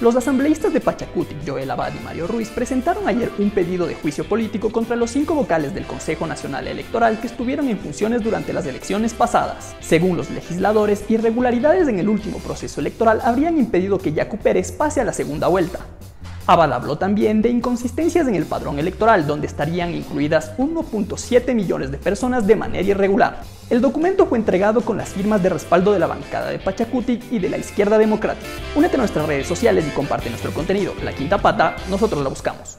Los asambleístas de Pachacutic, Joel Abad y Mario Ruiz, presentaron ayer un pedido de juicio político contra los 5 vocales del Consejo Nacional Electoral que estuvieron en funciones durante las elecciones pasadas. Según los legisladores, irregularidades en el último proceso electoral habrían impedido que Yacu Pérez pase a la segunda vuelta. Abad habló también de inconsistencias en el padrón electoral, donde estarían incluidas 1.7 millones de personas de manera irregular. El documento fue entregado con las firmas de respaldo de la bancada de Pachacutic y de la Izquierda Democrática. Únete a nuestras redes sociales y comparte nuestro contenido. La Quinta Pata, nosotros la buscamos.